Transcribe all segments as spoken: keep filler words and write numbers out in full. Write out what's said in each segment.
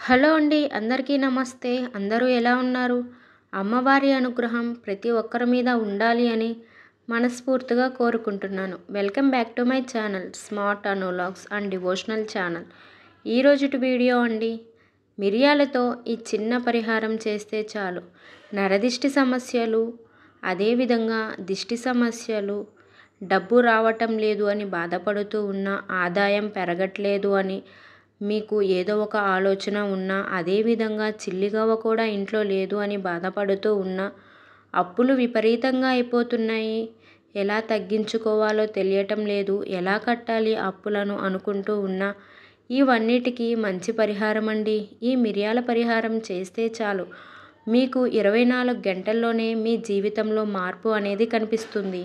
Hello అండి, అందరికీ నమస్తే. అందరూ ఎలా ఉన్నారు? అమ్మవారి అనుగ్రహం ప్రతి ఒక్కరి మీద ఉండాలి అని మనస్ఫూర్తిగా కోరుకుంటున్నాను. Welcome back to my channel smart analogs and devotional channel. ఈరోజుటి వీడియో అండి, మిరియాలతో ఈ చిన్న పరిహారం చేస్తే చాలు నరదిష్టి సమస్యలు, అదేవిధంగా దిష్టి సమస్యలు, డబ్బు రావటం లేదు అని బాధపడుతూ ఉన్న, ఆదాయం పెరగట్లేదు అని మీకు ఏదో ఒక ఆలోచన ఉన్నా, అదేవిధంగా చిల్లిగవ్వ కూడా ఇంట్లో లేదు అని బాధపడుతూ ఉన్నా, అప్పులు విపరీతంగా అయిపోతున్నాయి, ఎలా తగ్గించుకోవాలో తెలియటం లేదు, ఎలా కట్టాలి అప్పులను అనుకుంటూ ఉన్నా, ఇవన్నిటికీ మంచి పరిహారం అండి. ఈ మిరియాల పరిహారం చేస్తే చాలు మీకు ఇరవై నాలుగు గంటల్లోనే మీ జీవితంలో మార్పు అనేది కనిపిస్తుంది.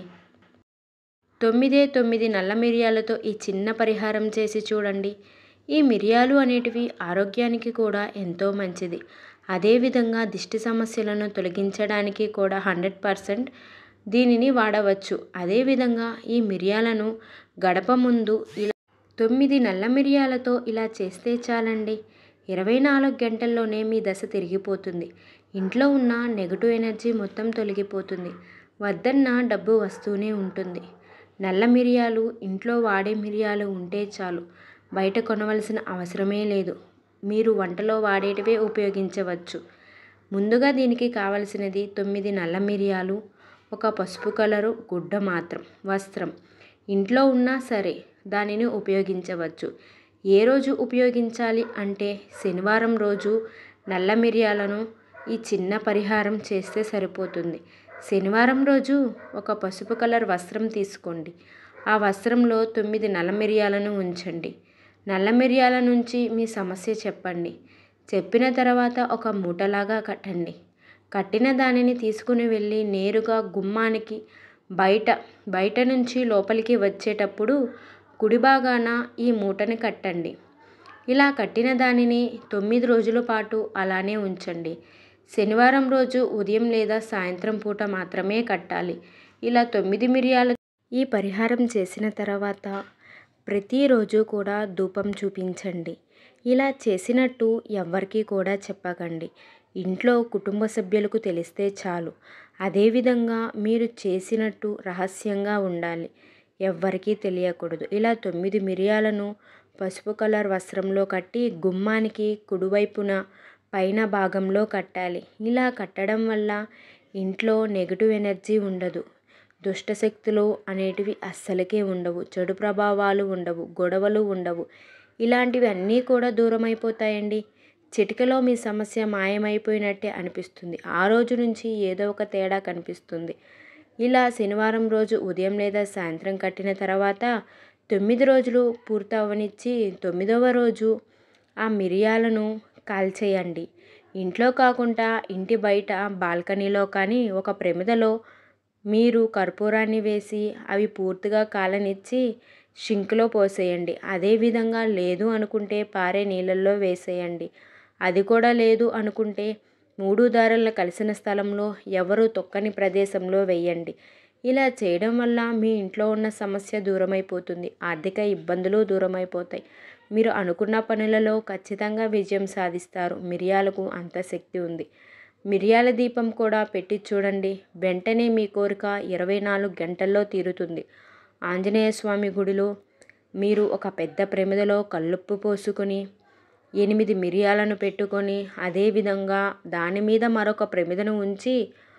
తొమ్మిదే తొమ్మిది నల్ల మిరియాలతో ఈ చిన్న పరిహారం చేసి చూడండి. ఈ మిరియాలు అనేటివి ఆరోగ్యానికి కూడా ఎంతో మంచిది. అదేవిధంగా దిష్టి సమస్యలను తొలగించడానికి కూడా హండ్రెడ్ పర్సెంట్ దీనిని వాడవచ్చు. అదేవిధంగా ఈ మిరియాలను గడప ముందు ఇలా తొమ్మిది నల్ల మిరియాలతో ఇలా చేస్తే చాలండి, ఇరవై నాలుగు గంటల్లోనే మీ దశ తిరిగిపోతుంది. ఇంట్లో ఉన్న నెగటివ్ ఎనర్జీ మొత్తం తొలగిపోతుంది. వద్దన్న డబ్బు వస్తూనే ఉంటుంది. నల్ల మిరియాలు ఇంట్లో వాడే మిరియాలు ఉంటే చాలు, బయట కొనవలసిన అవసరమే లేదు. మీరు వంటలో వాడేటివే ఉపయోగించవచ్చు. ముందుగా దీనికి కావలసినది తొమ్మిది నల్ల మిరియాలు, ఒక పసుపు కలరు గుడ్డ మాత్రం, వస్త్రం ఇంట్లో ఉన్నా సరే దానిని ఉపయోగించవచ్చు. ఏ రోజు ఉపయోగించాలి అంటే శనివారం రోజు నల్ల మిరియాలను ఈ చిన్న పరిహారం చేస్తే సరిపోతుంది. శనివారం రోజు ఒక పసుపు కలర్ వస్త్రం తీసుకోండి. ఆ వస్త్రంలో తొమ్మిది నల్ల మిరియాలను ఉంచండి. నల్ల మిరియాల నుంచి మీ సమస్య చెప్పండి. చెప్పిన తర్వాత ఒక మూటలాగా కట్టండి. కట్టిన దానిని తీసుకుని వెళ్ళి నేరుగా గుమ్మానికి బయట బయట నుంచి లోపలికి వచ్చేటప్పుడు కుడి భాగాన ఈ మూటని కట్టండి. ఇలా కట్టిన దానిని తొమ్మిది రోజుల పాటు అలానే ఉంచండి. శనివారం రోజు ఉదయం లేదా సాయంత్రం పూట మాత్రమే కట్టాలి. ఇలా తొమ్మిది మిరియాలు ఈ పరిహారం చేసిన తర్వాత ప్రతిరోజు కూడా ధూపం చూపించండి. ఇలా చేసినట్టు ఎవ్వరికీ కూడా చెప్పకండి. ఇంట్లో కుటుంబ సభ్యులకు తెలిస్తే చాలు. అదేవిధంగా మీరు చేసినట్టు రహస్యంగా ఉండాలి, ఎవ్వరికీ తెలియకూడదు. ఇలా తొమ్మిది మిరియాలను పసుపు కలర్ వస్త్రంలో కట్టి గుమ్మానికి కుడివైపున పైన భాగంలో కట్టాలి. ఇలా కట్టడం వల్ల ఇంట్లో నెగటివ్ ఎనర్జీ ఉండదు, దుష్టశక్తులు అనేటివి అస్సలకే ఉండవు, చెడు ప్రభావాలు ఉండవు, గొడవలు ఉండవు. ఇలాంటివి అన్నీ కూడా దూరం అయిపోతాయండి. చిటికలో మీ సమస్య మాయమైపోయినట్టే అనిపిస్తుంది. ఆ రోజు నుంచి ఏదో ఒక తేడా కనిపిస్తుంది. ఇలా శనివారం రోజు ఉదయం లేదా సాయంత్రం కట్టిన తర్వాత తొమ్మిది రోజులు పూర్తి అవనిచ్చి తొమ్మిదవ రోజు ఆ మిరియాలను కాల్చేయండి. ఇంట్లో కాకుండా ఇంటి బయట బాల్కనీలో కానీ ఒక ప్రమిదలో మీరు కర్పూరాన్ని వేసి అవి పూర్తిగా కాలనిచ్చి షింక్లో పోసేయండి. అదేవిధంగా లేదు అనుకుంటే పారే నీళ్ళల్లో వేసేయండి. అది కూడా లేదు అనుకుంటే మూడు దారాలు కలిసిన స్థలంలో ఎవరు తొక్కని ప్రదేశంలో వేయండి. ఇలా చేయడం వల్ల మీ ఇంట్లో ఉన్న సమస్య దూరమైపోతుంది. ఆర్థిక ఇబ్బందులు దూరమైపోతాయి. మీరు అనుకున్న పనులలో ఖచ్చితంగా విజయం సాధిస్తారు. మిరియాలకు అంత శక్తి ఉంది. మిరియాల దీపం కూడా పెట్టి చూడండి, వెంటనే మీ కోరిక ఇరవై నాలుగు గంటల్లో తీరుతుంది. ఆంజనేయ స్వామి గుడిలో మీరు ఒక పెద్ద ప్రమిదలో కల్లుప్పు పోసుకొని ఎనిమిది మిరియాలను పెట్టుకొని, అదేవిధంగా దాని మీద మరొక ప్రమిదను ఉంచి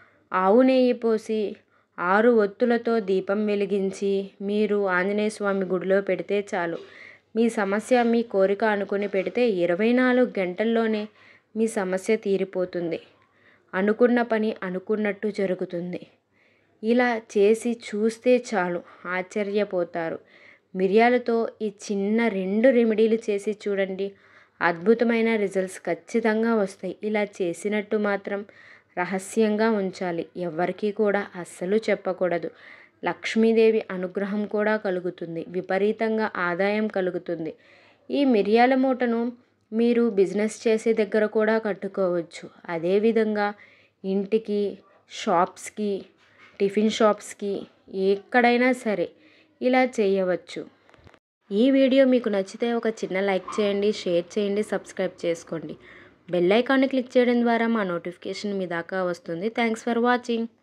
ఆవు నెయ్యి పోసి ఆరు ఒత్తులతో దీపం వెలిగించి మీరు ఆంజనేయ స్వామి గుడిలో పెడితే చాలు. మీ సమస్య మీ కోరిక అనుకుని పెడితే ఇరవై నాలుగు గంటల్లోనే మీ సమస్య తీరిపోతుంది. అనుకున్న పని అనుకున్నట్టు జరుగుతుంది. ఇలా చేసి చూస్తే చాలు, ఆశ్చర్యపోతారు. మిరియాలతో ఈ చిన్న రెండు రెమెడీలు చేసి చూడండి, అద్భుతమైన రిజల్ట్స్ ఖచ్చితంగా వస్తాయి. ఇలా చేసినట్టు మాత్రం రహస్యంగా ఉంచాలి, ఎవ్వరికీ కూడా అస్సలు చెప్పకూడదు. లక్ష్మీదేవి అనుగ్రహం కూడా కలుగుతుంది, విపరీతంగా ఆదాయం కలుగుతుంది. ఈ మిరియాల మూటను మీరు బిజినెస్ చేసే దగ్గర కూడా కట్టుకోవచ్చు. అదేవిధంగా ఇంటికి, షాప్స్కి, టిఫిన్ షాప్స్కి, ఎక్కడైనా సరే ఇలా చేయవచ్చు. ఈ వీడియో మీకు నచ్చితే ఒక చిన్న లైక్ చేయండి, షేర్ చేయండి, సబ్స్క్రైబ్ చేసుకోండి. బెల్ ఐకాన్ని క్లిక్ చేయడం ద్వారా మా నోటిఫికేషన్ మీ దాకా వస్తుంది. Thanks for watching.